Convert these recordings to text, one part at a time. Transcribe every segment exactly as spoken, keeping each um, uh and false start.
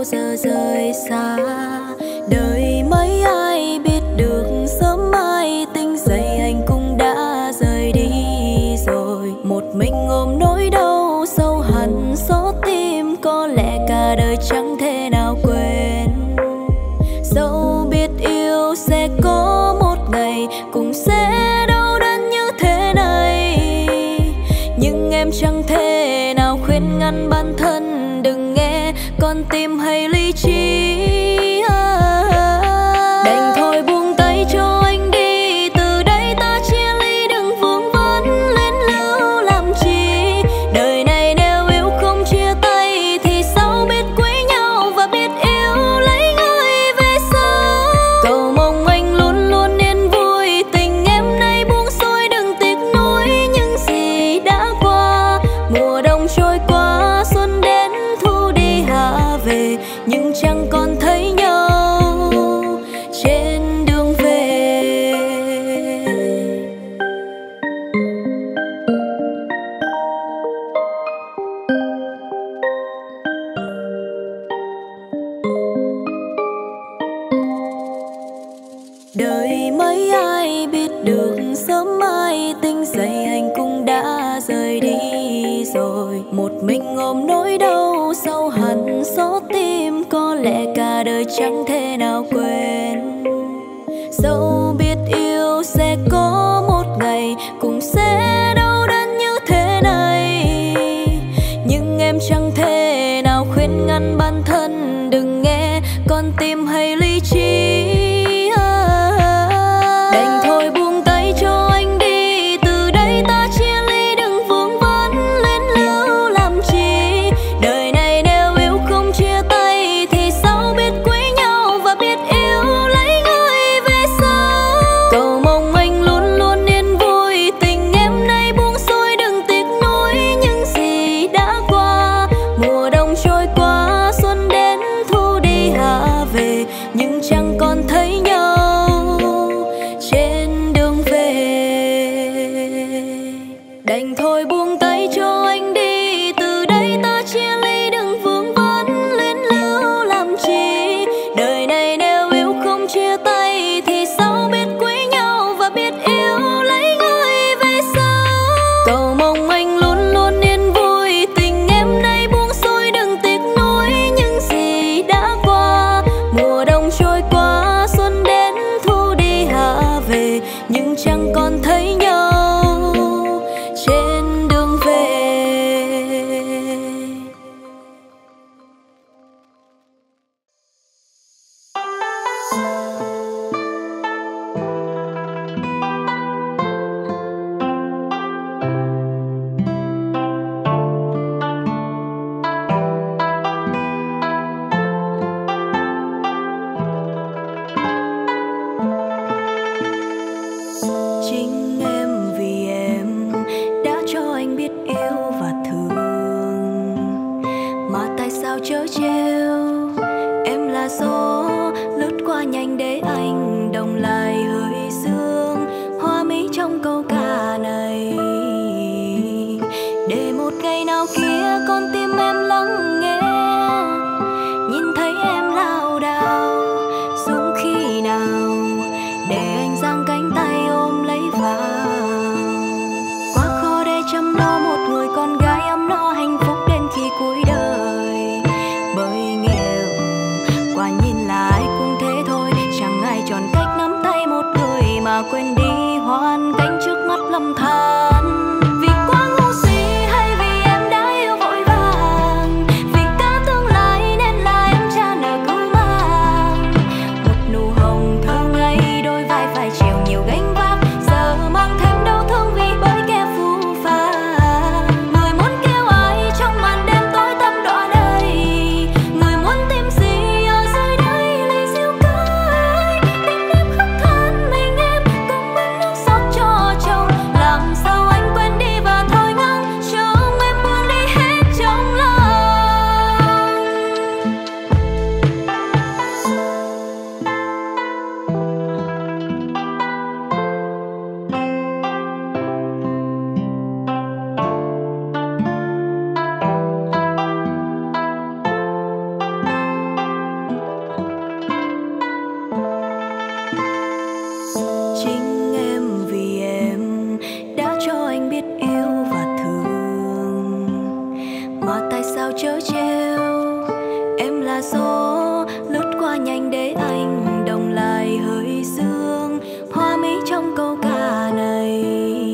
bao giờ rời xa. Đời mấy ai biết được sớm mai tỉnh dậy anh cũng đã rời đi rồi. Một mình ôm nỗi đau sâu hằn xót tim, có lẽ cả đời chẳng thể nào quên. Dẫu biết yêu sẽ có một ngày cũng sẽ đau đớn như thế này, nhưng em chẳng thể nào khuyên ngăn bản thân đừng nghe con tim hay lý trí. Đành thôi buông tay cho anh đi, từ đây ta chia ly đừng vương vấn luyến lưu làm chi. Đời này nếu yêu không chia tay thì sao biết quý nhau và biết yêu lấy người về sau. Cầu mong anh luôn luôn yên vui, tình em nay buông xuôi đừng tiếc nuối những gì đã qua. Mùa đông trôi qua xuân đến thu đi hạ về, nhưng chẳng còn thấy nhau trên đường về. Đời mấy ai biết được sớm mai tỉnh dậy anh cũng đã rời đi rồi. Một mình ôm nỗi đau sâu hằn xót tim, có lẽ cả đời chẳng thể nào quên. Dẫu biết yêu sẽ có một ngày cũng sẽ đau đớn như thế này, nhưng em chẳng thể nào khuyên ngăn bản thân đừng nghe con tim hay lý trí. Đành thôi buông tay cho anh đi, từ đây ta chia ly đừng vương vấn luyến lưu làm chi. Đời này nếu yêu không chia tay thì sao biết quý nhau và biết yêu lấy người về sau. Cầu mong anh luôn luôn yên vui, tình em nay buông xuôi đừng tiếc nuối những gì đã qua. Mùa đông trôi qua xuân đến thu đi hạ về, nhưng chẳng còn thấy nhau trên đường về. Đành thôi buông tay cho anh đi, từ đây ta chia ly đừng vương vấn luyến lưu làm chi. Đời này nếu yêu không chia tay thì sao biết quý nhau và biết yêu lấy người về sau. Cầu mong anh luôn luôn yên vui, tình em nay buông xuôi đừng tiếc nuối những gì đã qua. Mùa đông trôi qua xuân đến thu đi hạ về, nhưng chẳng còn thấy nhau trên đường về. Chính em vì em đã cho anh biết yêu và thương, mà tại sao chớ trêu em là gió lướt qua nhanh để anh đồng lại hơi sương hoa mỹ trong câu ca này. Để một ngày nào kia con tim em lắng nghe, nhìn thấy em lao đao dũng khi nào để anh giang cánh tay ôm lấy vào. Quá khó để chăm lo một người con gái ấm no hạnh phúc đến khi cuối đời. Bởi nghèo quả nhìn là ai cũng thế thôi, chẳng ai chọn cách nắm tay một người mà quên đi hoàn cảnh trước mắt lầm than. Vì quá ngu si hay vì em đã yêu vội vàng, vì cả tương lai nên là em cha nợ cứ mang. Một nụ hồng thơ ngây đôi vai phải chịu nhiều gánh vác, giờ mang thêm đau thương vì bởi kẻ phũ phàng. Người muốn kêu ai trong màn đêm tối tăm đọa đầy, người muốn tìm gì ở dưới đây ly rượu cay. Tim em khóc than mình em cùng bên nước xót cho chồng, làm sao anh quên câu ca này,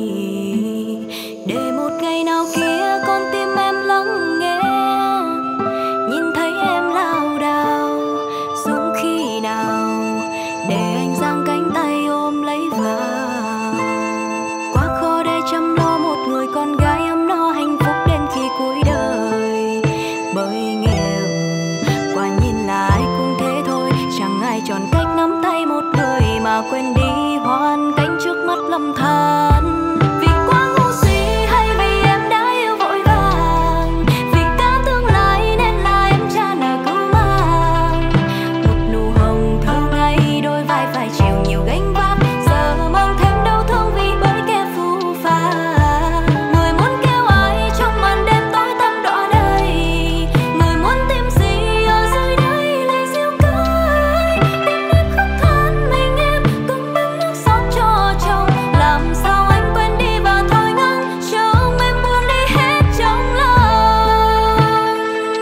để một ngày nào kia con tim em lắng nghe, nhìn thấy em lao đao xuống khi nào, để anh giang cánh tay ôm lấy vào. Quá khó để chăm lo một người con gái ấm no hạnh phúc đến khi cuối đời, bởi nghèo quả nhìn là ai cũng thế thôi, chẳng ai chọn cách nắm tay một người mà quên đi hoàn cảnh trước mắt lầm than. Vì quá ngu si hay vì em đã yêu vội vàng, vì cả tương lai nên là em cha nợ cứu mang. Một nụ hồng thơ ngây đôi vai phải chịu nhiều gánh vác, giờ mang thêm đau thương vì bởi kẻ phũ phàng. Người muốn kêu ai trong màn đêm tối tăm đọa đầy, người muốn tìm gì ở dưới đây lấy rượu cưới. Đêm đêm khóc than mình em cùng bưng nước xót cho chồng, làm sao anh quên đi và thôi ngăn chồng em buông đi hết trong lòng.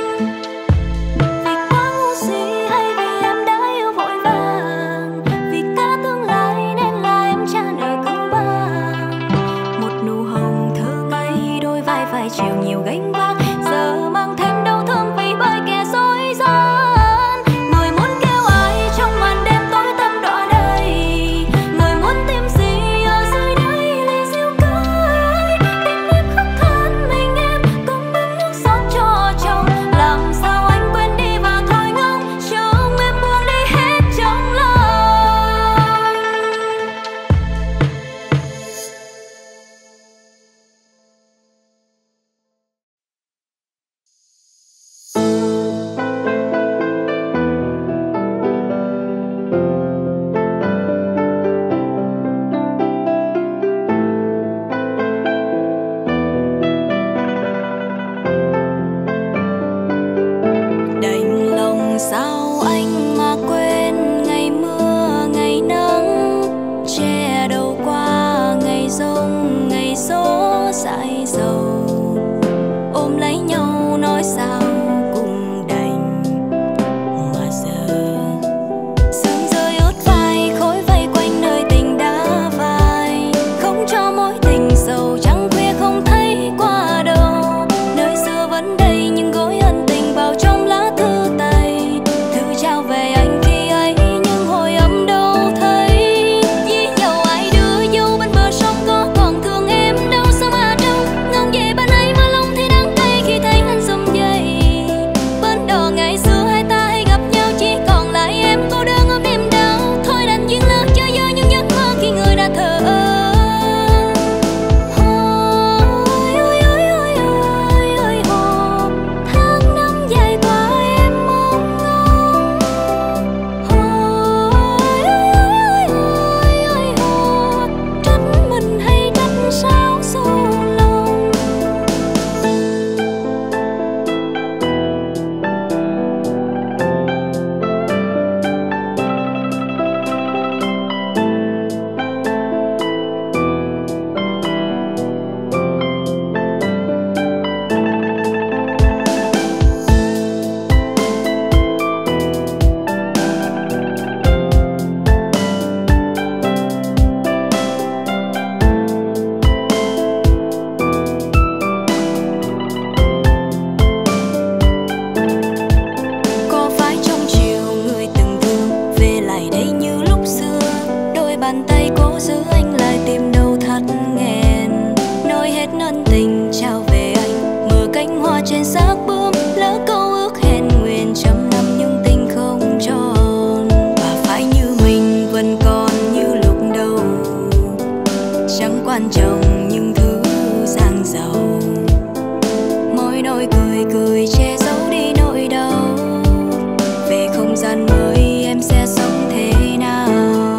Vì quá ngu si hay vì em đã yêu vội vàng, vì cả tương lai nên là em cha nợ cứu mang. Một nụ hồng thơ ngây đôi vai phải chịu nhiều gánh vác, giờ mang thêm đau thương vì bởi kẻ dối gian. Người muốn kêu ai trong màn đêm tối tăm đọa đầy, người muốn tìm gì ở dưới đây lấy rượu cưới. Đêm đêm khóc than mình em cùng bưng nước xót cho chồng, làm sao anh quên đi và thôi ngóng chồng em buông đi hết trong lòng. Đành lòng sao anh mà quên ngày mưa ngày nắng, che đầu qua ngày giông ngày gió dại dầu. Ôm lấy nhau nói sao cũng đành, mà giờ sương rơi ướt vai khói vây quanh nơi tình đã phai, không cho mối tình sầu trăng khuya không thấy qua đâu. Nơi xưa vẫn đây nhưng gối ân tình vào trong lá thư tay, thư trao về anh khi ấy nhưng hồi ấm đâu thấy. Vì nhau ai đưa dâu bên bờ sông có còn thương em đâu sao mà trông ngóng về bên ấy mà lòng thấy đắng cay khi thấy anh xum dây. Bên đò ngày xưa hai ta hay gặp nhau chỉ còn lại em cô đơn ôm niềm đau, thôi đành duyên lỡ cho dơ những giấc mơ khi người đã thờ ơ. Ôi ôi ôi ôi ôi ôi hồ, tháng năm dài qua em mong ngóng. Ôi ôi ôi ôi ôi hồ, trách mình hay trách sao sâu lòng. Có phải trong chiều người từng thương về lại đây như lúc xưa, đôi bàn tay cố giữ anh lại tìm đâu thắt nghẹn, nói hết ân tình trao về anh mưa cánh hoa trên xác bướm, lỡ câu ước hẹn nguyện trăm năm nhưng tình không tròn. Và phải như mình vẫn còn như lúc đầu, chẳng quan trọng những thứ giang dầu, mỗi nỗi cười cười che giấu đi nỗi đau. Về không gian mới em sẽ sống thế nào?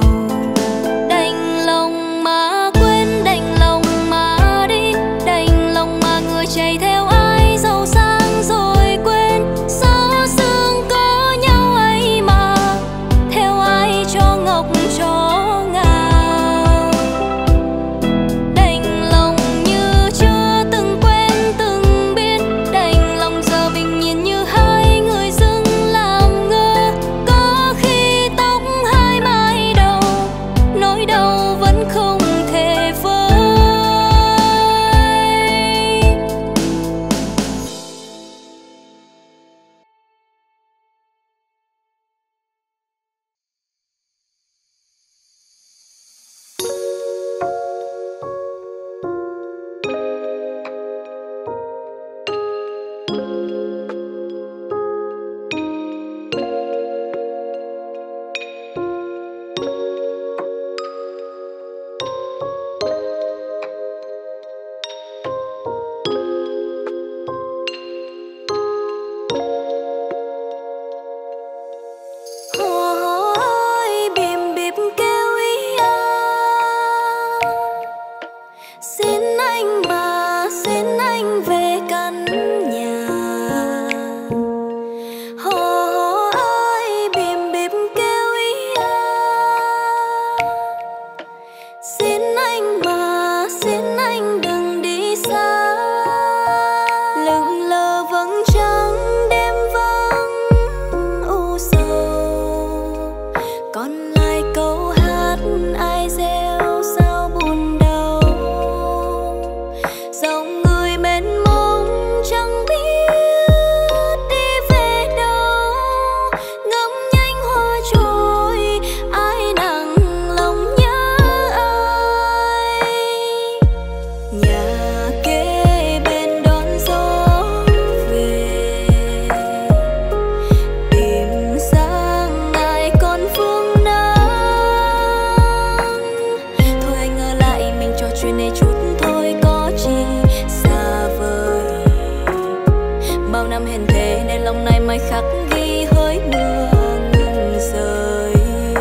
Đành lòng mà quên, đành lòng mà đi, đành lòng mà người chạy theo ai giàu sang rồi quên. Gió sương có nhau ấy mà, theo ai cho ngọc cho ngà. Đành Xin anh mà xin anh về căn nhà. Hò hò ai bìm bịp kêu ý à. Xin anh mà xin anh đừng đi xa. Lững lờ vầng trăng đêm vắng u sầu. Còn lại câu hát ai reo sao buồn đau. Dòng người mênh mông chẳng biết đi về đâu. Ngắm nhánh hoa trôi ai nặng lòng nhớ ai. Nhà kế bên đón gió về. Tìm sáng ngày còn phương nắng. Thôi anh ở lại mình trò chuyện này chút thôi có chi xa vời. Bao năm hẹn thề nên lòng này mai khắc ghi hỡi mưa ngừng rơi.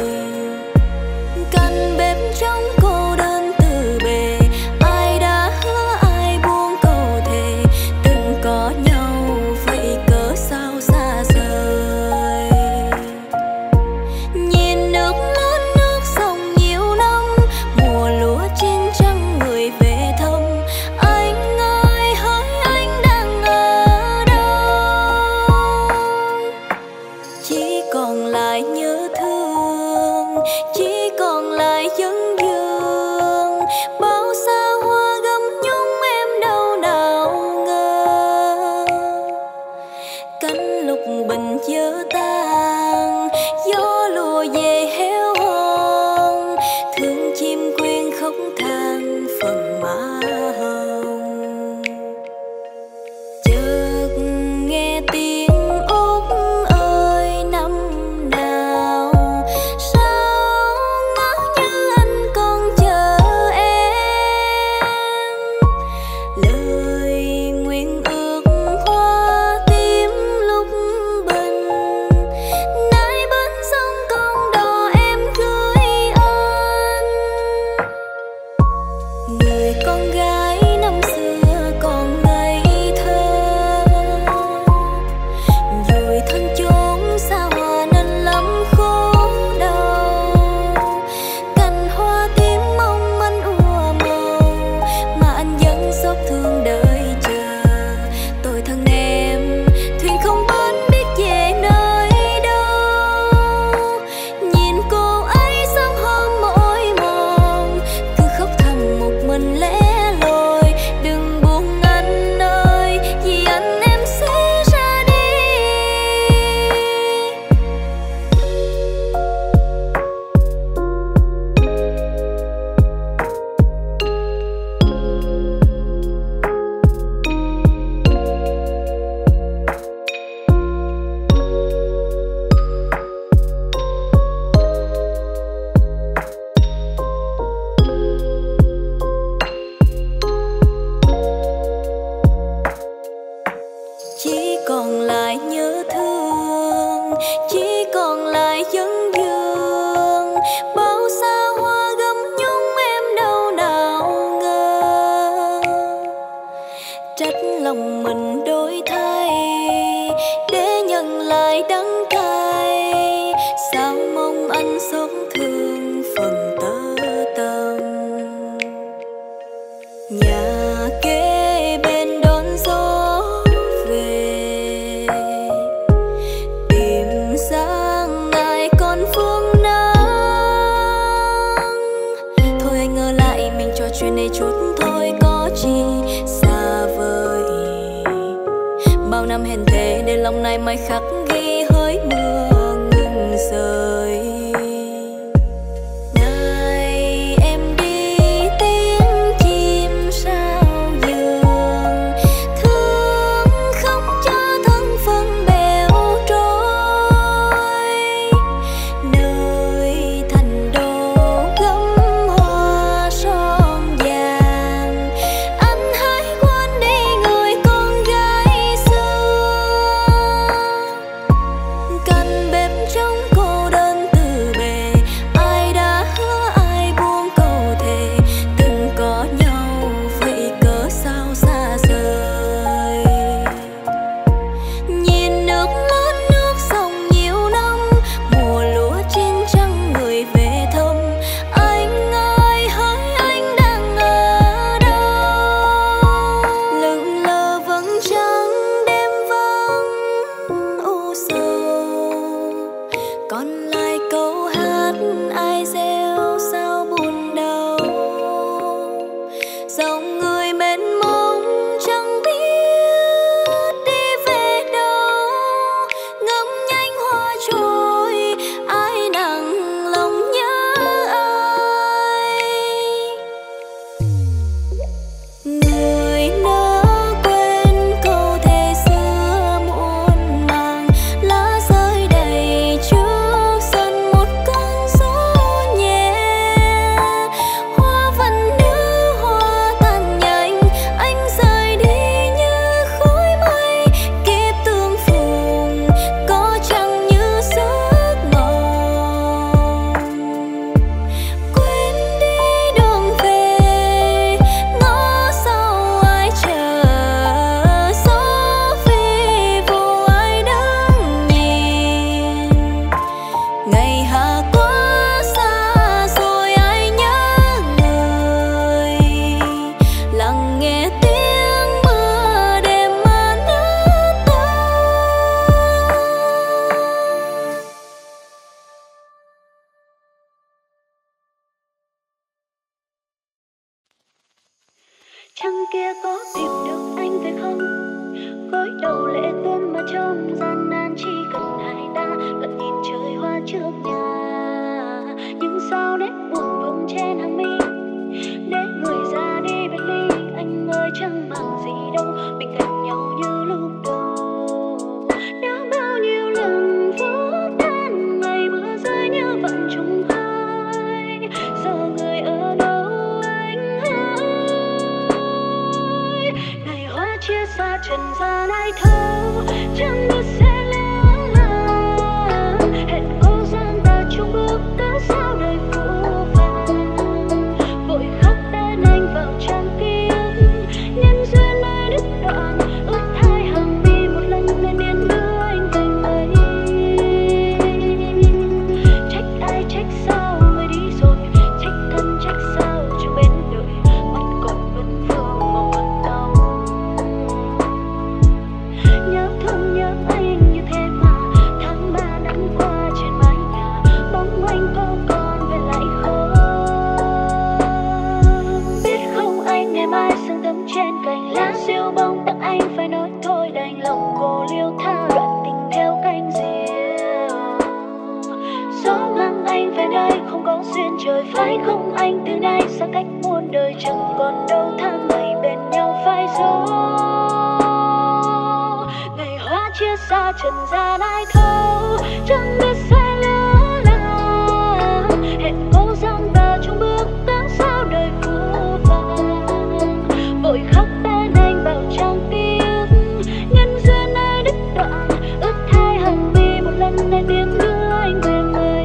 Căn bếp trong cô đơn từ bề. Ai đã hứa ai buông câu thề. Từng có nhau vậy cớ sao xa rời. Nhìn nước lớn nước sông nhiều năm. Mùa lúa chín trăng người về thăm. Anh ơi hỡi anh đang ở đâu. Chỉ còn lại nhớ thương. Chỉ còn lại vấn vương. Bao xa hoa gấm nhung em đâu nào ngờ. Cánh lục bình dở tàn. Gió lùa về héo hon. Thương chim quyên khóc than phần má hồng. Chợt nghe tiếng út ơi năm nào. Sao ngỡ như anh còn chờ em. Lời nguyện ước hoa tím lúc bình. Nay bên sông con đò em gửi anh. Người con gái năm xưa còn ngây thơ. Rồi thân chốn xa hoa nên lắm khổ đau. Cành hoa tím mong manh ùa màu. Mà anh vẫn xót thương đợi chờ. Tôi thân em thuyền không bến biết về nơi đâu. Nhìn cô ấy sớm hôm mỏi mòn. Cứ khóc thầm một mình lẻ loi. Đừng buồn anh ơi vì anh em sẽ ra đi. Chỉ còn lại nhớ thương. Chỉ còn lại vấn vương. Bao xa hoa gấm nhung em đâu nào ngờ. Trách lòng mình đổi thay. Để nhận lại đắng cay. Sao mong anh xót thương phần tơ tâm. Nhà kế bên đón gió về. Tìm sáng ngày còn phương nắng. Thôi anh ở lại mình trò chuyện này chút thôi có chi xa vời. Bao năm hẹn thề để lòng này mai khắc ghi hỡi mưa ngừng rơi. Ngày em đi tiếng chim sao vườn. Thương không cho thân phận bèo trôi. Nơi thành đô gấm hoa son vàng. Anh hãy quên đi người con gái xưa. kia có tìm được anh phải không? Gối đầu lệ tuôn mà trong gian nan chỉ cần hai ta lặng nhìn trời hoa trước nhà. Nhưng sao nét buồn vương trên hàng mi để người ra đi biệt ly, anh ơi chẳng mang gì đâu, mình cạnh nhau như lúc đầu. Đã bao nhiêu lần phút tan ngày mưa rơi như vận trùng hai, giờ người ở đâu anh ơi? Ngày hoa chia xa trần gian ai thâu, chẳng biết sẽ lỡ làng. Hẹn cô gian ta chung bước cớ sao đời phũ vàng, vội khóc tên anh vào trang ký ức. Nhân duyên ai đứt đoạn, ước hai hàng mi một lần nên điên đưa anh cạnh ấy. Trách ai trách sao người đi rồi, trách thân trách sao chẳng bên đời, mắt còn vẫn vương màu ẩn đau. Nhớ thương nhớ anh như thế mà tháng ba năm qua trên mái nhà, bóng anh có còn về lại không? Biết không anh ngày mai sương tấm trên cành lá siêu bông tặng anh phải nói thôi, đành lòng cô liêu tha đoạn tình theo cánh diều. Gió mang anh về đây không có duyên trời, phải không anh? Từ nay xa cách muôn đời chẳng còn đâu tháng ngày bên nhau phải rồi. Ngày hoa chia xa trần gian ai thâu, chẳng biết sẽ lỡ làng. Hẹn cô gian ta chung bước cớ sao đời phũ vàng, vội khóc tên anh vào trang ký ức. Nhân duyên ai đứt đoạn, ước hai hàng mi một lần này tiếng đưa anh về mây.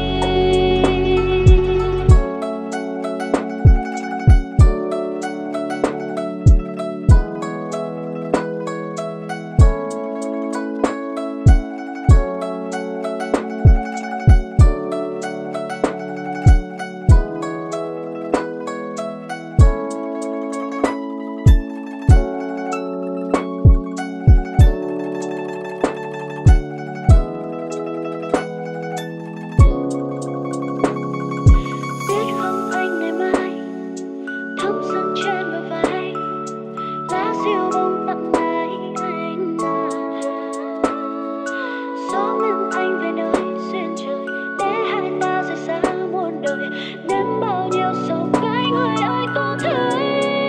Biết không anh ngày mai thấm sương trên bờ vai, lá siêu bông tặng ai anh à. Gió mang anh về nơi duyên trời, để hai ta rời xa muôn đời. Đếm bao nhiêu sầu cay người ơi có thấy,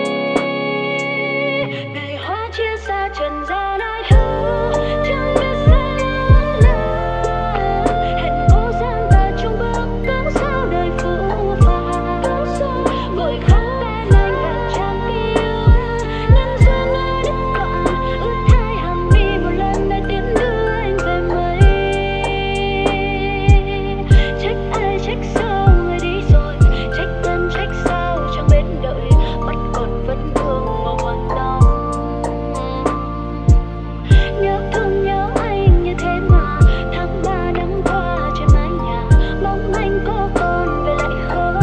ngày hoa chia xa trần gian ai thâu, chẳng biết sẽ lỡ làng. Hẹn cô gian ta chung bước cớ sao đời phũ vàng, vội khóc tên anh vào trang ký ức. Nhân duyên ai đứt đoạn, ước hai hàng mi một lần này tiếng đưa anh về mây. Trách ai trách sao người đi rồi, trách thân trách sao chẳng bên đợi, mắt còn vẫn vương màu ẩn đau. Nhớ thương nhớ anh như thế mà tháng ba năm qua trên mái nhà, mong anh có còn về lại không?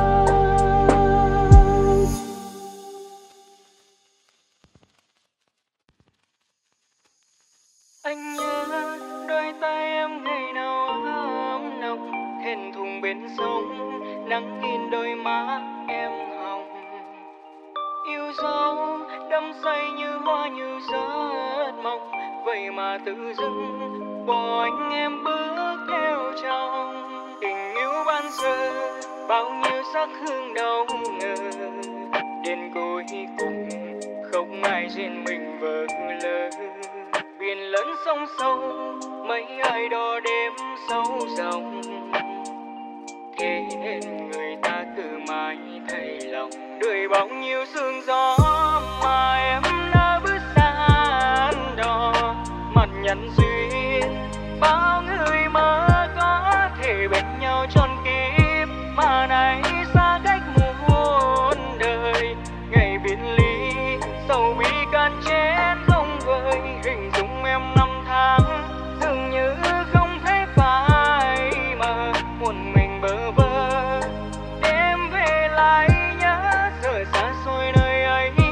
Anh nhớ đôi tay em ngày nào ấm nồng, hẹn thùng bên sông nắng in đôi má em hồng. Yêu dấu đắm say như hoa như giấc mộng, vậy mà tự dưng bỏ anh em bước theo trong. Tình yêu ban sơ bao nhiêu sắc hương đâu ngờ, đến cuối cùng không ai trên mình vỡ lỡ. Biển lớn sông sâu mấy ai đo đêm sâu dòng, thế nên người ta cứ mãi thay lòng. Đời bao nhiêu sương gió mà em đã bước xa đò, mặt nhắn duyên bao người mơ có thể bên nhau trọn kiếp, mà nay xa cách muôn đời. Ngày biệt ly sầu bi can chết không vơi, hình dung em năm tháng dường như không thấy phải mà một mình bơ vơ. Đêm về lại nhớ giờ xa xôi nơi ấy,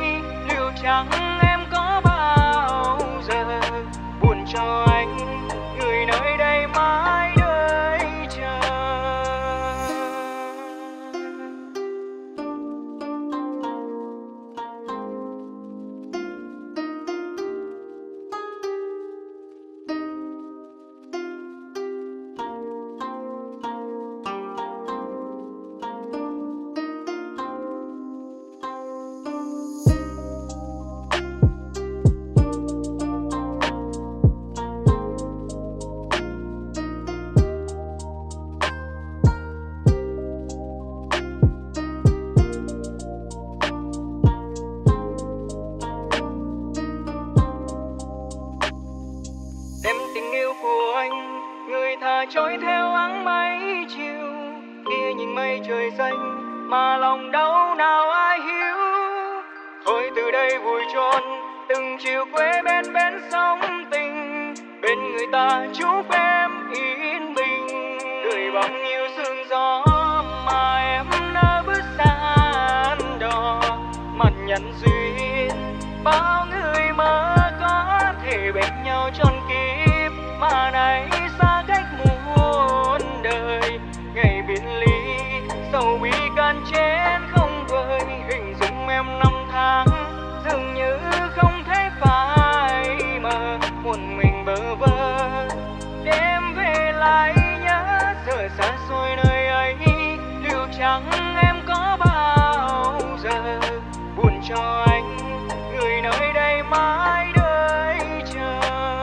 mà lòng đau nào ai hiểu. Thôi từ đây vùi chôn từng chiều quê bên bên sóng tình, bên người ta chúc em yên bình. Đời bao nhiêu sương gió mà em đã bước xa đò, mặt nhẫn duyên bao người mơ có thể bên nhau trọn kiếp, mà nay xa cách muôn đời. Ngày biệt ly sầu bi can chén không vơi, hình dung em năm tháng dường như không thấy phải mờ, một mình bơ vơ. Đêm về lại nhớ giờ xa xôi nơi ấy, liệu chẳng em có bao giờ buồn cho anh, người nơi đây mãi đợi chờ.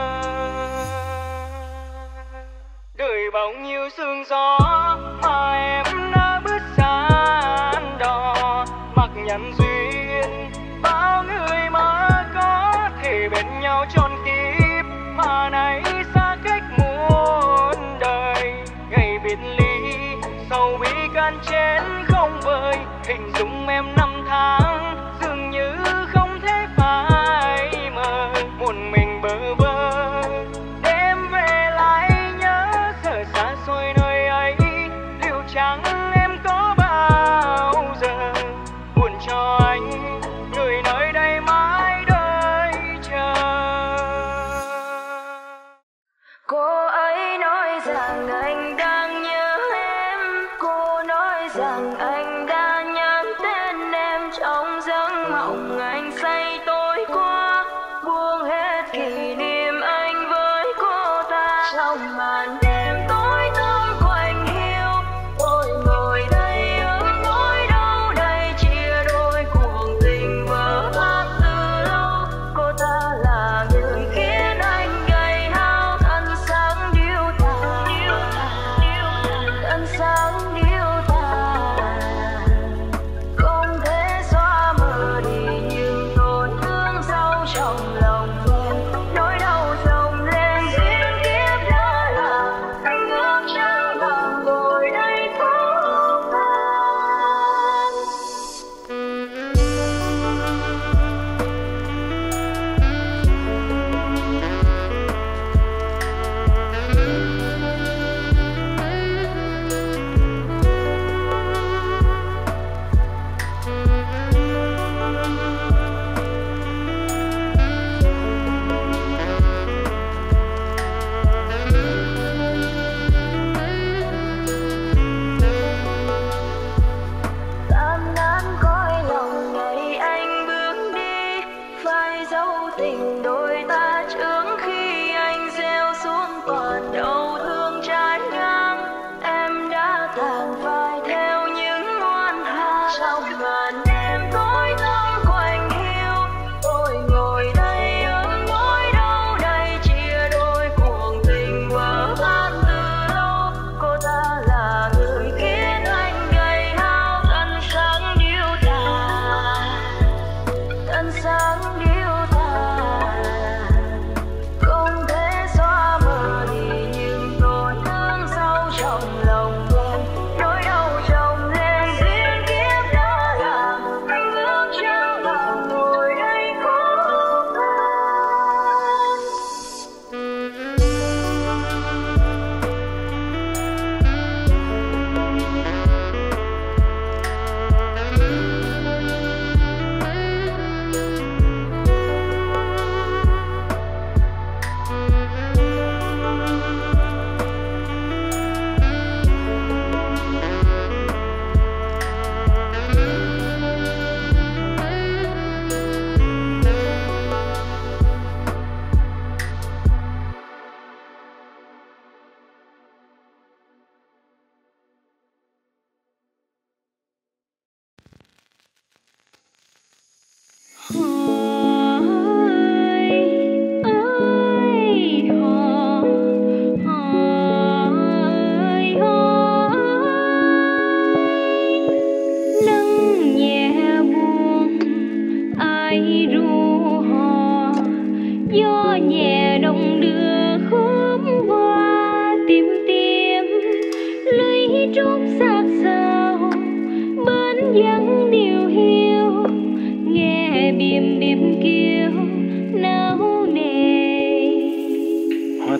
Đời bao nhiêu sương gió mà em đã bước xa đò, mặc nhẫn duyên bao người mơ có thể bên nhau trọn kiếp, mà nay xa cách muôn đời. Ngày biệt ly sầu bi can chén không vơi, hình dung em năm tháng dường như không thể phai mờ, một mình bơ vơ. Đêm về lại nhớ giờ xa xôi nơi ấy, liệu chẳng em có bao giờ buồn cho anh, người nơi đây mãi đợi chờ. Cô ấy nói rằng anh đang nhớ em, cô nói rằng anh đã nhắn tên em trong giấc mộng anh say tối qua, buông hết kỷ niệm anh với cô ta. Trong màn đêm tối tăm quạnh hiu, tôi ngồi đây ước nỗi đau đây chia đôi cuộc tình vỡ nát từ lâu. Cô ta là người khiến anh gầy hao, thân sáng điêu tàn, thân sáng điêu tàn, không thể xóa mờ đi những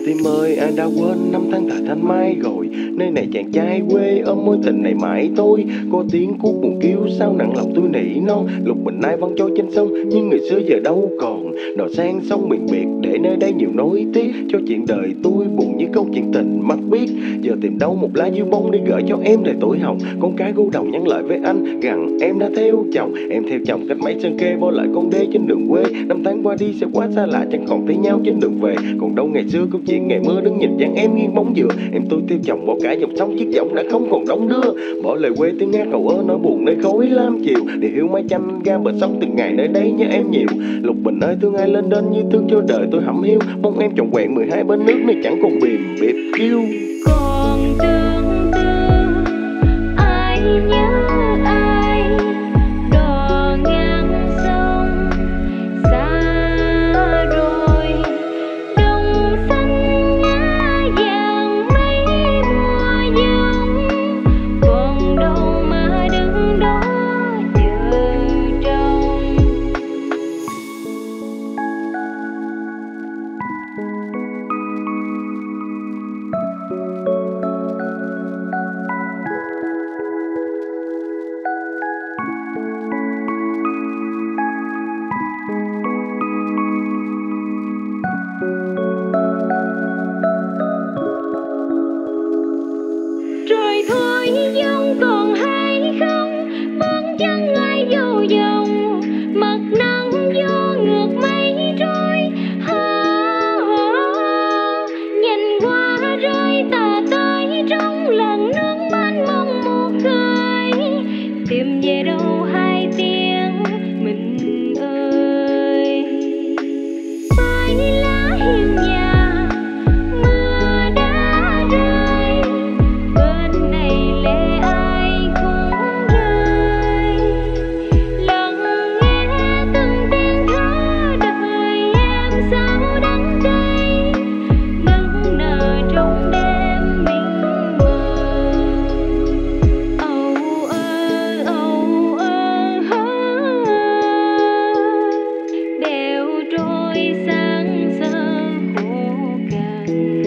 tim ơi, anh đã quên năm tháng thả thanh mai rồi. Nơi này chàng trai quê ôm mối tình này mãi tôi. Có tiếng cuốc buồn kêu sao nặng lòng tôi nỉ non. Lục bình ai văng trôi trên sông, nhưng người xưa giờ đâu còn. Đò sang sông miền biệt để nơi đây nhiều nối tiếc. Cho chuyện đời tôi buồn như câu chuyện tình mắt biết. Giờ tìm đâu một lá dư bông để gửi cho em đời tuổi hồng. Con cái gu đồng nhắn lại với anh rằng em đã theo chồng. Em theo chồng cách mấy sân kê, bỏ lại con đê trên đường quê. Năm tháng qua đi sẽ quá xa lạ, chẳng còn thấy nhau trên đường về. Còn đâu ngày xưa câu chuyện ngày mưa đứng nhìn dáng em nghiêng bóng dừa. Em tôi theo chồng bỏ cả dòng sông, chiếc giọng đã không còn đong đưa. Bỏ lời quê tiếng hát cầu ơ nỗi buồn nơi khói lam chiều. Để hiểu mái tranh ga bờ sông từng ngày nơi đây nhớ em nhiều. Lục bình ơi thương ai lên đến như thương cho đời tôi hẩm hiu. Mong em trọn vẹn mười hai bên nước nơi chẳng còn bìm bịp kêu. Còn tương tư ai nhớ ai, đò ngang sông xa rồi. Đồng xanh ngã vàng mấy mùa giông, còn đâu mà đứng đó chờ trông. Trời thôi giông còn hay không, bước chân ai vô dòng. Mặt nắng vô ngược mây trôi, hơ, nhìn qua rơi tà tới trong lần nước mênh mông một khơi. Tìm về đâu hai tiếng mình ơi. Bay lá hiên nhà mưa đã rơi, bên này lệ ai cũng rơi. Lắng nghe từng tiếng thở đời em sao đắng cay, nức nở trong đêm mình mờ. Âu ơ âu ơ hơ, đèo trôi sáng sơ khô cằn.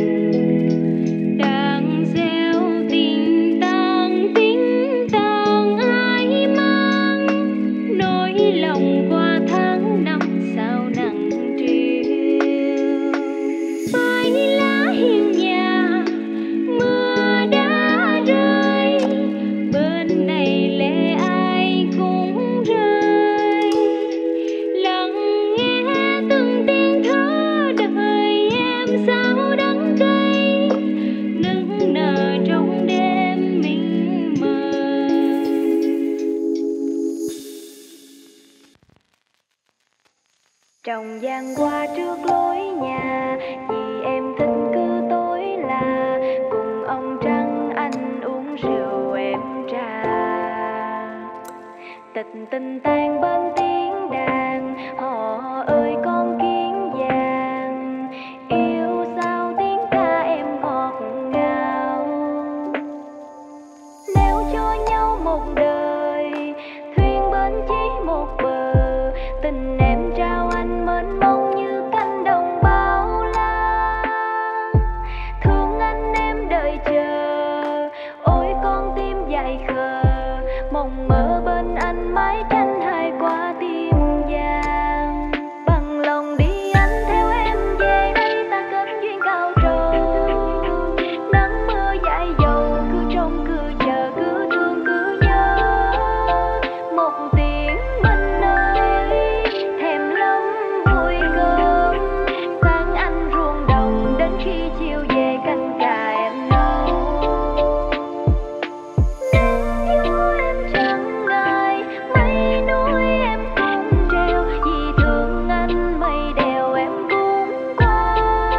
Đang gieo tình tang tiếng tang ai mang, nỗi lòng qua tháng năm sao nặng trĩu. Bay lá hiên nhà mưa đã rơi, bên này lệ ai cũng rơi. Lắng nghe từng tiếng thở đời em sao đắng cay, nức nở trong đêm mình mờ. Trong gian qua trước lối nhà, vì em thích cứ tối là cùng ông Trăng anh uống rượu em trà. Tịch tình tan bên tiếng đàn, họ ơi con kiến vàng. Yêu sao tiếng ca em ngọt ngào. Nếu cho nhau một đời, thuyền bên chỉ một bờ. Tình em trao anh mênh mông như cánh đồng bao la. Thương anh em đợi chờ, ôi con tim dài khờ. Mong mơ bên anh mái tranh hai quả tim vàng. Bằng lòng đi anh theo em về đây ta kết duyên cao trầu. Nắng mưa dãi dầu cứ trông cứ chờ cứ thương cứ nhớ. Một tiếng mình ơi thèm lắm vui cơm. Sáng anh ruộng đồng đến khi chiều về canh cà em nấu. Nắng vô em chẳng ngại, mây núi em cũng treo. Vì thương anh mây đèo em cũng qua.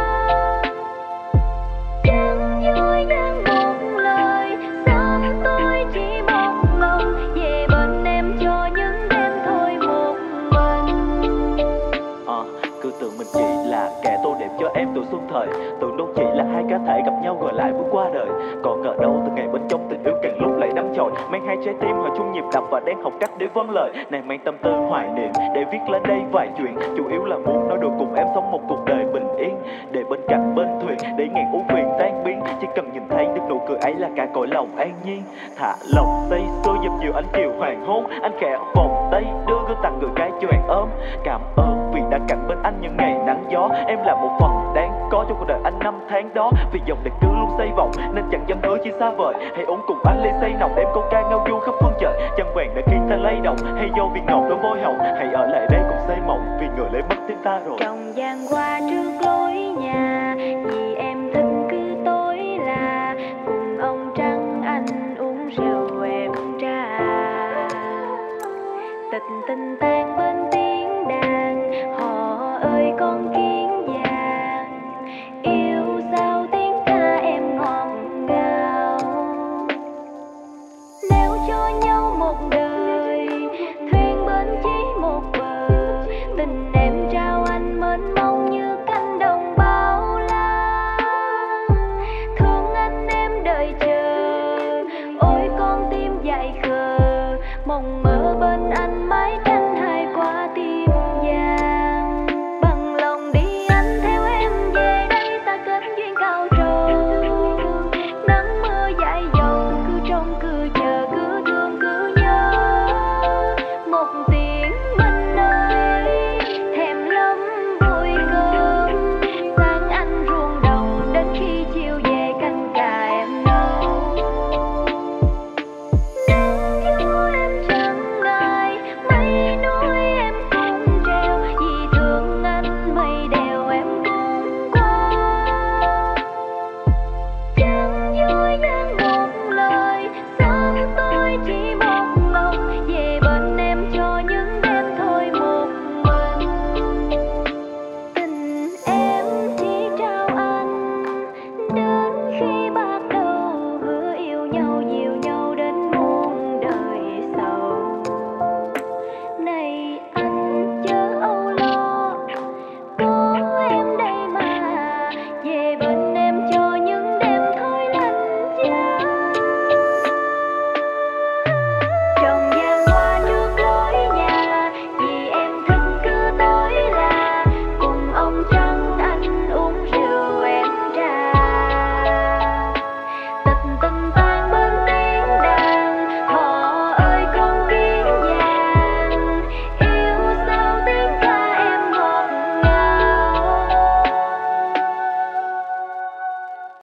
Chẳng vui nhưng một lời, sớm tôi chỉ một lòng. Về bên em cho những đêm thôi một mình. Ờ, cứ tưởng mình chỉ là kẻ tô đẹp cho em tuổi xuân thời. Tưởng đâu chỉ là hai cá thể gặp nhau rồi lại bước qua đời. Còn ngờ đâu từ ngày bên trong tình yêu càng lúc lại đắm chồi. Mang hai trái tim hòa chung nhịp đập và đang học cách để vâng lời. Nàng mang tâm tư hoài niệm để viết lên đây vài chuyện. Chủ yếu là muốn nói được cùng em sống một cuộc đời bình yên, để bên cạnh bên thuyền để ngàn ưu phiền tan biến. Chỉ cần nhìn thấy được nụ cười ấy là cả cõi lòng an nhiên. Thả lòng say sưa dập dìu ánh chiều hoàng hôn, anh khẽ vòng tay đưa gương tặng người gái cho anh ôm. Cảm ơn vì đã cạnh bên anh những ngày nắng gió, em là một phần đáng có trong cuộc đời anh năm tháng đó. Vì dòng đời cứ luôn xây vọng nên chẳng dám hứa chi xa vời, hãy uống cùng anh ly say nồng, em câu ca ngao du khắp phương trời. Trăng vàng đã khiến ta lay động, hay do vì ngọt đôi môi hồng, hãy ở lại đây cùng xây mộng vì người lấy mất tim ta rồi. Trong gian qua trước lối nhà, vì em thích cứ tối là cùng ông trăng anh uống rượu em trà. Tịch tình tan bên tiếng đàn, họ ơi con kia